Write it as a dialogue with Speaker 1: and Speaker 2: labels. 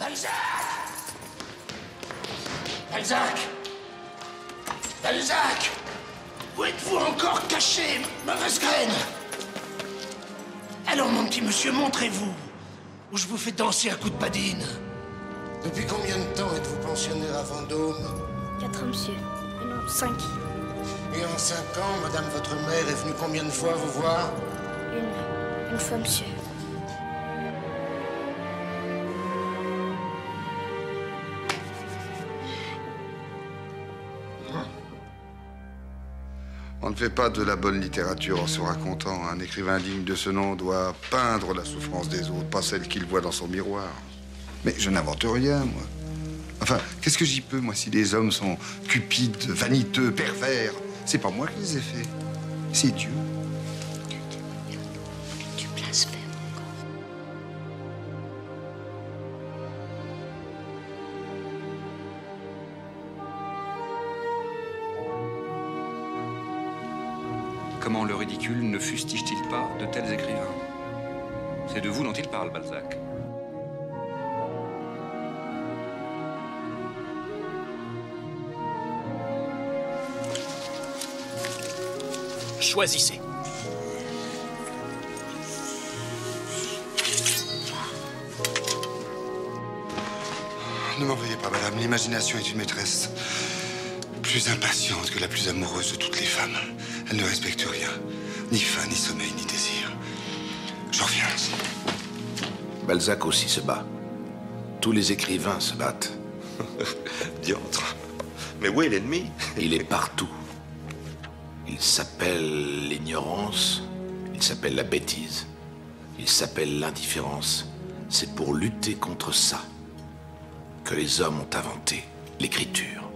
Speaker 1: Balzac! Balzac! Balzac! Où êtes-vous encore caché, mauvaise graine? Alors, mon petit monsieur, montrez-vous, ou je vous fais danser à coups de badine.
Speaker 2: Depuis combien de temps êtes-vous pensionnaire à Vendôme?
Speaker 3: 4 ans, monsieur. Et non, 5.
Speaker 2: Et en 5 ans, madame votre mère est venue combien de fois vous voir?
Speaker 3: Une fois, monsieur.
Speaker 4: On ne fait pas de la bonne littérature en se racontant. Un écrivain digne de ce nom doit peindre la souffrance des autres, pas celle qu'il voit dans son miroir. Mais je n'invente rien, moi. Enfin, qu'est-ce que j'y peux, moi, si les hommes sont cupides, vaniteux, pervers? C'est pas moi qui les ai faits. C'est Dieu.
Speaker 3: Tu blasphèmes encore.
Speaker 5: Comment le ridicule ne fustige-t-il pas de tels écrivains? C'est de vous dont il parle, Balzac.
Speaker 1: Choisissez.
Speaker 4: Ne m'en veuillez pas, madame. L'imagination est une maîtresse plus impatiente que la plus amoureuse de toutes les femmes. Elle ne respecte rien. Ni faim, ni sommeil, ni désir. Je reviens.
Speaker 6: Balzac aussi se bat. Tous les écrivains se battent.
Speaker 7: Diantre. Mais où est l'ennemi?
Speaker 6: Il est partout. Il s'appelle l'ignorance, il s'appelle la bêtise, il s'appelle l'indifférence. C'est pour lutter contre ça que les hommes ont inventé l'écriture.